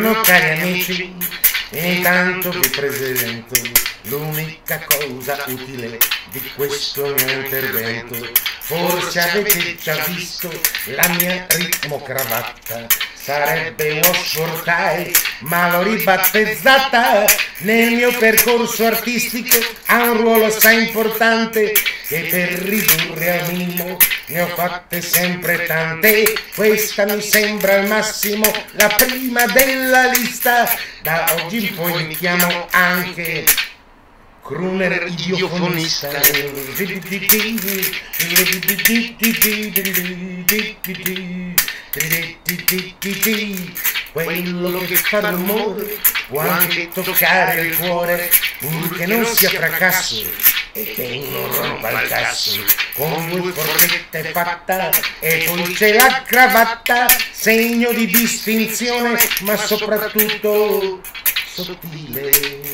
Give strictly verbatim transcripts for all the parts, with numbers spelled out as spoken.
Buongiorno cari amici, intanto vi presento l'unica cosa utile di questo mio intervento. Forse avete già visto la mia ritmo cravatta, sarebbe Washboard Tie, ma l'ho ribattezzata. Nel mio percorso artistico ha un ruolo assai importante, che per ridurre al minimo ne ho fatte sempre tante. Questa mi sembra al massimo la prima della lista. Da oggi in poi mi chiamo anche crooner idiofonista. Quello che fa l'amore può anche toccare il cuore, purché non sia fracasso e che non rompa il cazzo. Con due forchette fatta e poi c'è la cravatta, segno di distinzione ma soprattutto sottile.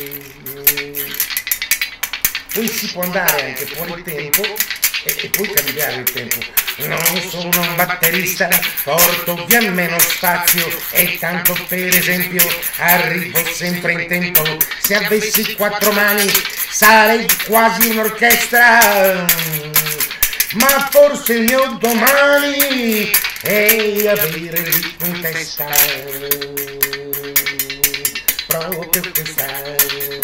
Poi si può andare anche fuori tempo e, e poi cambiare il tempo. Non sono un batterista, porto via meno spazio e tanto per esempio arrivo sempre in tempo. Se avessi quattro mani sarei quasi un'orchestra, ma forse il mio domani è avere il ritmo in testa, proprio questa.